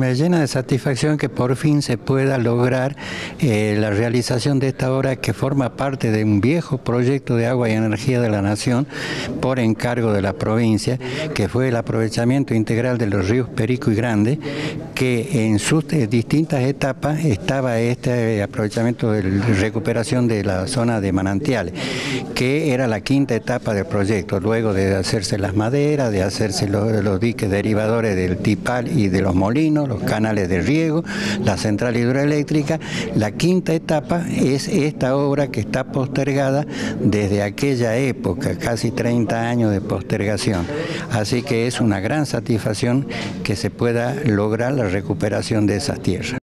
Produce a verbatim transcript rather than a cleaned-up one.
me llena de satisfacción que por fin se pueda lograr eh, la realización de esta obra que forma parte de un viejo proyecto de agua y energía de la Nación por encargo de la provincia, que fue el aprovechamiento integral de los ríos Perico y Grande, que en sus eh, distintas etapas estaba este aprovechamiento de recuperación de la zona de manantiales, que era la quinta etapa del proyecto, luego de hacerse las maderas, de hacerse los, los diques derivadores del tipal y de los molinos, los canales de riego, la central hidroeléctrica. La quinta etapa es esta obra que está postergada desde aquella época, casi treinta años de postergación. Así que es una gran satisfacción que se pueda lograr la recuperación de esas tierras.